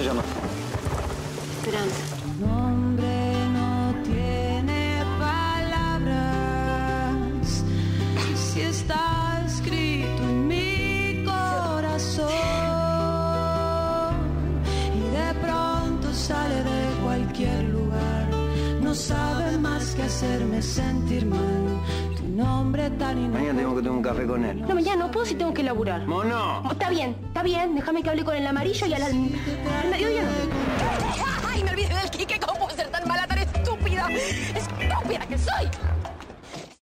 se llama? Esperanza. Tu nombre no tiene palabras. Si está escrito en mi corazón y de pronto sale de cualquier lugar, no sabe más que hacerme sentir mal. Tu nombre tan inútil. Mañana tengo que tomar un café con él. No, mañana no puedo si tengo que laburar. ¡Mono! Está bien. Déjame que hable con el amarillo y al mediodía no. ¡Ay, me olvidé del Quique! ¿Cómo puedo ser tan mala, tan estúpida? ¡Estúpida que soy!